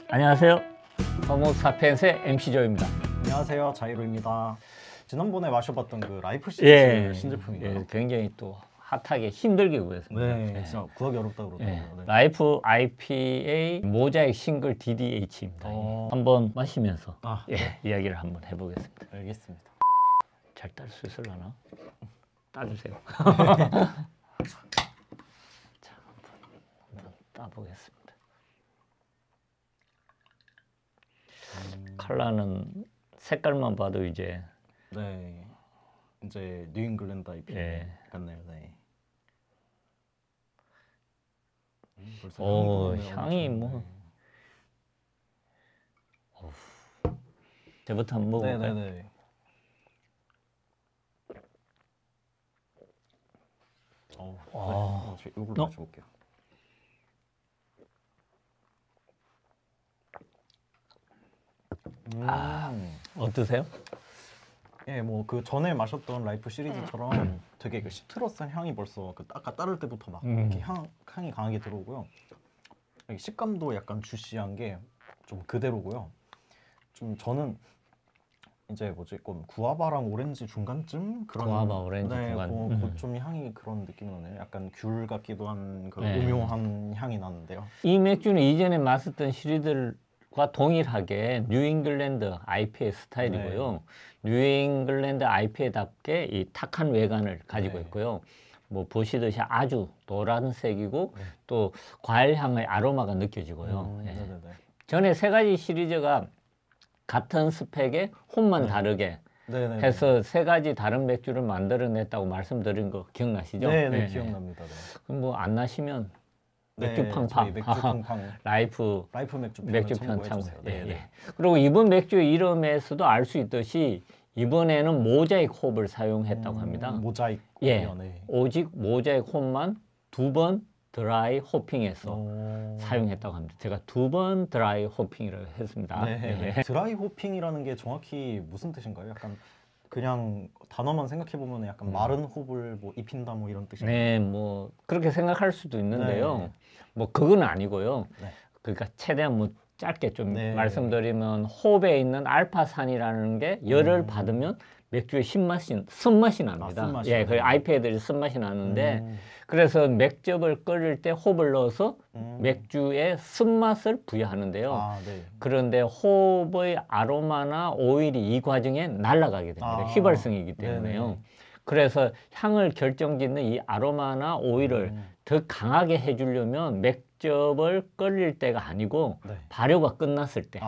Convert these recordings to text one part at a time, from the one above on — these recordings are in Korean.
안녕하세요. 호모 사피엔스의 MC 조입니다. 안녕하세요, 자이로입니다. 지난번에 마셔봤던 그 라이프 시리즈 신제품이에요. 예, 굉장히 또 핫하게 힘들게 구했습니다. 네, 진짜 구하기 어렵다고 그러더라고요. 네. 라이프 IPA 모자익 싱글 DDH입니다. 한번 마시면서 이야기를 한번 해보겠습니다. 알겠습니다. 잘 딸 수 있을라나? 따주세요. 자, 한번 따보겠습니다. 컬러는 색깔만 봐도 이제 네, 이제 뉴잉글랜드 IPA 같네요. 네. 벌써 향이 뭐 저부터 한번 먹어볼까요? 네네네. 이걸로 마셔볼게요. 어떠세요? 예, 뭐 그 전에 마셨던 라이프 시리즈처럼 되게 그 시트러스한 향이 벌써 그 아까 따를 때부터 막 이렇게 향이 강하게 들어오고요. 식감도 약간 주시한 게 좀 그대로고요. 좀 저는 이제 뭐지, 구아바랑 오렌지 중간쯤 그런 구아바 오렌지 중간. 좀 향이 그런 느낌이 나네요. 약간 귤 같기도 한 그 오묘한 향이 나는데요. 이 맥주는 이전에 마셨던 시리즈들과 동일하게 뉴잉글랜드 IPA 스타일이고요. 뉴잉글랜드 IPA답게 이 탁한 외관을 가지고 있고요. 뭐 보시듯이 아주 노란색이고 또 과일 향의 아로마가 느껴지고요. 전에 세 가지 시리즈가 같은 스펙에 홈만 다르게 해서 세 가지 다른 맥주를 만들어냈다고 말씀드린 거 기억나시죠? 네, 기억납니다. 그럼 뭐 안 나시면 맥주팡팡 라이프 맥주편 참고해. 그리고 이번 맥주 이름에서도 알 수 있듯이 이번에는 모자익 홉을 사용했다고 합니다. 모자익. 오직 모자익 홉만 2번 드라이 호핑해서 사용했다고 합니다. 제가 2번 드라이 호핑이라고 했습니다. 드라이 호핑이라는 게 정확히 무슨 뜻인가요? 약간 그냥 단어만 생각해 보면 약간 마른 홉을 뭐 입힌다 뭐 이런 뜻인가요? 네, 뭐 그렇게 생각할 수도 있는데요. 뭐 그건 아니고요. 그러니까 최대한 뭐 짧게 좀 말씀드리면 홉에 있는 알파산이라는 게 열을 받으면 맥주의 쓴맛이 납니다. 그 IPA들이 쓴맛이 나는데 그래서 맥접을 끓일 때 홉을 넣어서 맥주의 쓴맛을 부여하는데요. 그런데 홉의 아로마나 오일이 이 과정에 날아가게 됩니다. 휘발성이기 때문에요. 그래서 향을 결정짓는 이 아로마나 오일을 더 강하게 해주려면 맥접을 끓일 때가 아니고 발효가 끝났을 때,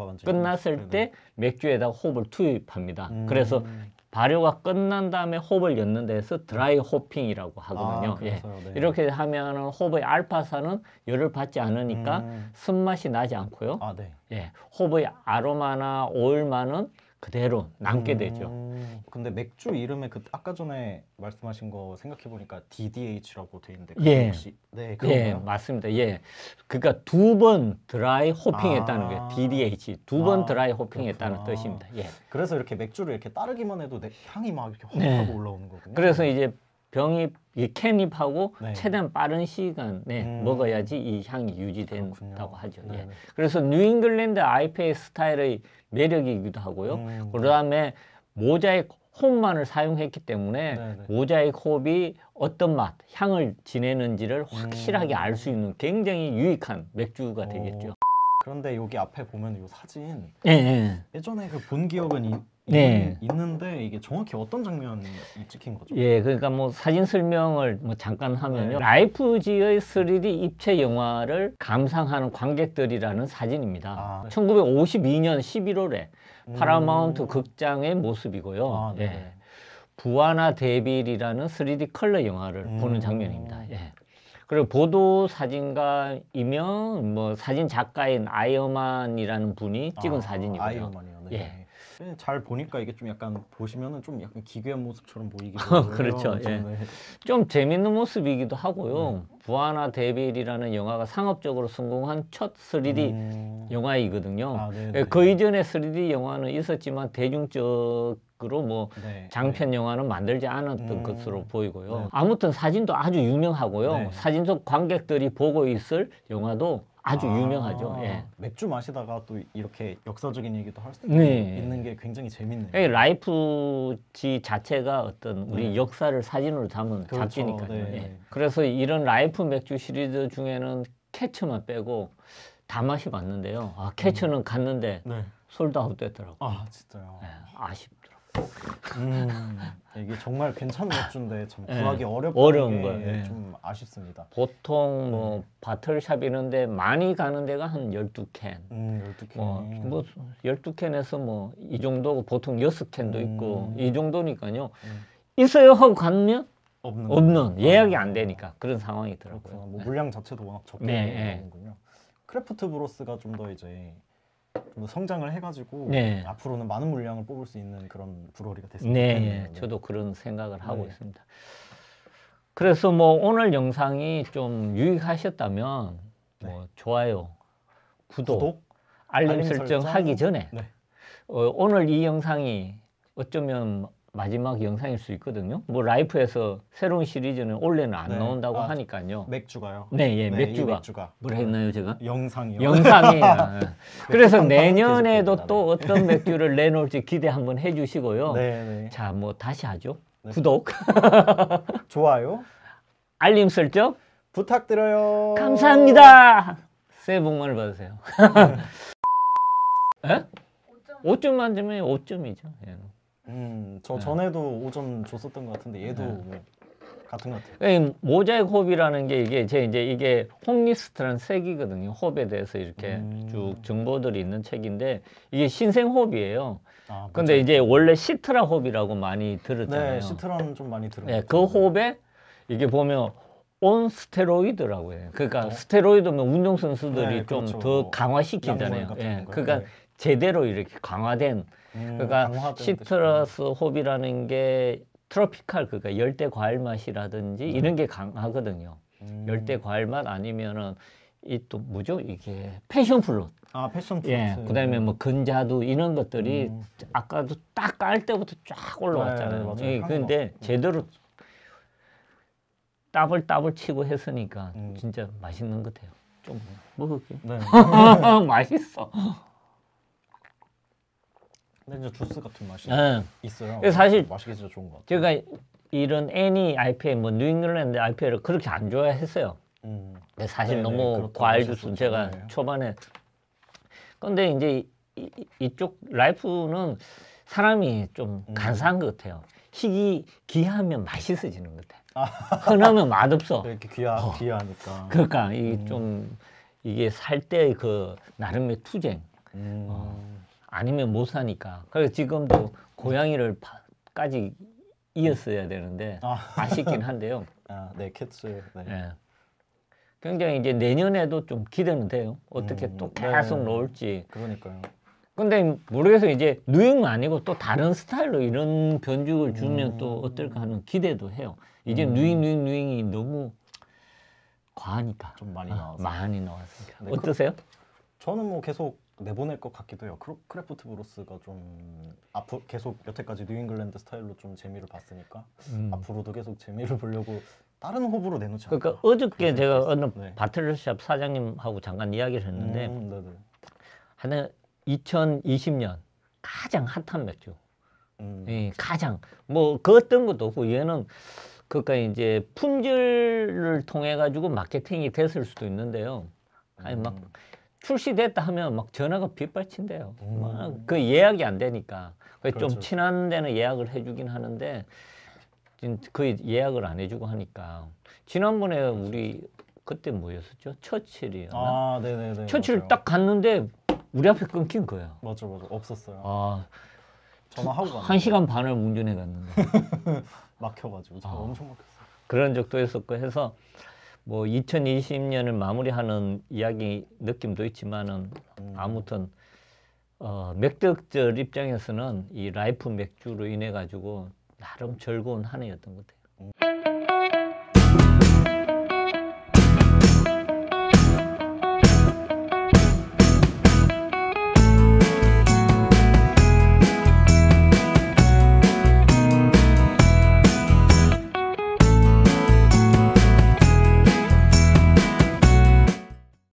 맥주에다 홉을 투입합니다. 그래서 발효가 끝난 다음에 홉을 넣는 데서 드라이 호핑이라고 하거든요. 이렇게 하면 홉의 알파산은 열을 받지 않으니까 쓴맛이 나지 않고요. 홉의 아로마나 오일만은 그대로 남게 되죠. 근데 맥주 이름에 그 아까 전에 말씀하신 거 생각해 보니까 DDH라고 돼 있는데 혹시 그런가요? 맞습니다. 그러니까 2번 드라이 호핑했다는 거예요. DDH 2번 드라이 호핑했다는 뜻입니다. 그래서 이렇게 맥주를 이렇게 따르기만 해도 향이 막 이렇게 확 하고 올라오는 거군요. 그래서 이제 캔입하고 최대한 빠른 시간에 먹어야지 이 향이 유지된다고 하죠. 그래서 뉴잉글랜드 IPA 스타일의 매력이기도 하고요. 그 다음에 모자익 홉만을 사용했기 때문에 모자익 홉이 어떤 맛, 향을 지내는지를 확실하게 알 수 있는 굉장히 유익한 맥주가 되겠죠. 그런데 여기 앞에 보면 이 사진 예전에 그 본 기억은 있는데 이게 정확히 어떤 장면이 찍힌 거죠? 그러니까 뭐 사진 설명을 뭐 잠깐 하면요. 라이프지의 3D 입체 영화를 감상하는 관객들이라는 사진입니다. 1952년 11월에 파라마운트 극장의 모습이고요. 부아나 데빌이라는 3D 컬러 영화를 보는 장면입니다. 그리고 보도 사진가이면 뭐 사진 작가인 아이어만이라는 분이 찍은 사진이고요. 아이어만이요. 잘 보니까 이게 좀 약간 보시면은 좀 약간 기괴한 모습처럼 보이기도 하고요. 그렇죠. 좀 재밌는 모습이기도 하고요. 부아나 데빌이라는 영화가 상업적으로 성공한 첫 3D 영화이거든요. 그 이전에 3D 영화는 있었지만 대중적으로 뭐 장편 영화는 만들지 않았던 것으로 보이고요. 아무튼 사진도 아주 유명하고요. 사진 속 관객들이 보고 있을 영화도 아주 유명하죠. 예. 맥주 마시다가 또 이렇게 역사적인 얘기도 할 수 네. 있는 게 굉장히 재밌네요. 이 라이프지 자체가 어떤 우리 네. 역사를 사진으로 담은 그렇죠. 잡지니까요. 네. 예. 그래서 이런 라이프 맥주 시리즈 중에는 캐처만 빼고 다 마셔봤는데요. 캐처는 갔는데 네. 솔드아웃 됐더라고요. 진짜요. 예, 아쉽더라고요. 이게 정말 괜찮은 맥주인데 참 예, 구하기 어려운 게 거예요. 예. 좀 아쉽습니다. 보통 뭐 바틀샵 이런데 많이 가는 데가 한 12캔. 12캔. 뭐 12캔에서 뭐 이 정도고 보통 6캔도 있고 이 정도니까요. 있어요 하고 가면 없는 예약이 안 되니까 그런 상황이더라고요. 그렇구나. 뭐 물량 자체도 워낙 적게 네, 나오는군요. 크래프트 브로스가 좀 더 이제 좀 더 성장을 해가지고 네. 앞으로는 많은 물량을 뽑을 수 있는 그런 브루어리가 됐으면 네, 좋겠네요. 예, 저도 그런 생각을 하고 네. 있습니다. 그래서 뭐 오늘 영상이 좀 유익하셨다면 뭐 좋아요, 구독, 알림 설정 하기 전에 네. 오늘 이 영상이 어쩌면 마지막 영상일 수 있거든요. 뭐 라이프에서 새로운 시리즈는 원래는 안 네. 나온다고 하니까요. 맥주가요. 네, 예, 이 맥주가. 뭐라 했나요, 제가? 영상이요. 영상이. 그래서 계속 내년에도 계속됩니다. 또 어떤 맥주를 내놓을지 기대 한번 해주시고요. 네. 자, 뭐 다시 하죠. 네. 구독, 좋아요. 알림 설정 부탁드려요. 감사합니다. 새해 복 많이 받으세요. 에? 5점 만점에 5점이죠. 저 전에도 5점 줬었던 것 같은데 얘도 뭐 같은 것 같아요. 이 모자이크 홉이라는 게 이게 홉리스트라는 책이거든요. 홉에 대해서 이렇게 쭉 정보들이 있는 책인데 이게 신생 홉이에요. 근데 이제 원래 시트라 홉이라고 많이 들었잖아요. 네, 시트라는 좀 많이 들은 것 네, 같아요. 그 홉에 이게 보면 온 스테로이드라고 해요. 그러니까 스테로이드면 운동 선수들이 네, 좀 그렇죠. 더 강화시키잖아요. 약물 같은 예, 거요. 그러니까 네. 제대로 이렇게 강화된 그러니까 강화된 시트러스 홉이라는 게 트로피칼 그러니까 열대 과일 맛이라든지 이런 게 강하거든요. 열대 과일 맛 아니면은 이 또 뭐죠? 이게 패션 플룻. 패션 프루트. 예. 그다음에 뭐 건자두 이런 것들이 아까도 딱 깔 때부터 쫙 올라왔잖아요. 네, 예, 맞아요. 근데 제대로 따블 치고 했으니까 진짜 맛있는 것 같아요. 좀 먹을게요. 네. 맛있어. 근데 이제 주스 같은 맛이 예. 있어요. 그래서 사실 맛있게 진짜 좋은 것 같아요. 제가 이런 애니 IPA, 뭐 뉴잉글랜드 IPA를 그렇게 안 좋아했어요. 근데 사실 네네, 너무 그렇다고 과일 하셨었죠. 주스는 제가 네. 초반에 근데 이제 이쪽 라이프는 사람이 좀 간사한 것 같아요. 희귀하면 맛있어지는 것 같아요. 흔하면 맛없어. 이렇게 귀하니까. 그러니까 이게 살 때 그 나름의 투쟁. 아니면 못 사니까. 그래서 지금도 고양이를까지 이었어야 되는데 아쉽긴 한데요. 네, 캣츠. 네. 예. 굉장히 이제 내년에도 좀 기대는 돼요. 어떻게 또 계속 네. 놓을지. 그러니까요. 근데 모르겠어요. 이제 누잉 아니고 또 다른 스타일로 이런 변죽을 주면 또 어떨까 하는 기대도 해요. 이제 누잉이 너무 과하니까. 좀 많이 나와서. 많이 나왔으니까. 네, 어떠세요? 저는 뭐 계속 내보낼 것 같기도 해요. 크래프트 브루스가 좀 앞으로 계속 여태까지 뉴잉글랜드 스타일로 좀 재미를 봤으니까 앞으로도 계속 재미를 보려고 다른 호불호 내놓지 않을까. 그러니까 어저께 제가 어느 네. 바틀샵 사장님하고 잠깐 이야기를 했는데 네네. 하여튼 2020년 가장 핫한 맥주. 예, 가장 뭐 그 어떤 것도 없고 얘는 그러니까 이제 품질을 통해 가지고 마케팅이 됐을 수도 있는데요. 아니 막 출시됐다 하면 막 전화가 빗발친대요. 막 그 예약이 안 되니까. 좀 그렇죠. 친한 데는 예약을 해주긴 하는데 지금 거의 예약을 안 해주고 하니까 지난번에 우리 그때 뭐였었죠? 처칠이었나? 네네네. 처칠 맞아요. 딱 갔는데 우리 앞에 끊긴 거예요. 맞아. 없었어요. 아, 전화하고 갔는데 1시간 반을 운전해 갔는데 막혀가지고 제가 엄청 막혔어요. 그런 적도 있었고 해서 뭐 2020년을 마무리하는 이야기 느낌도 있지만은 아무튼 맥덕절 입장에서는 이 라이프 맥주로 인해 가지고 나름 즐거운 한 해였던 것 같아요.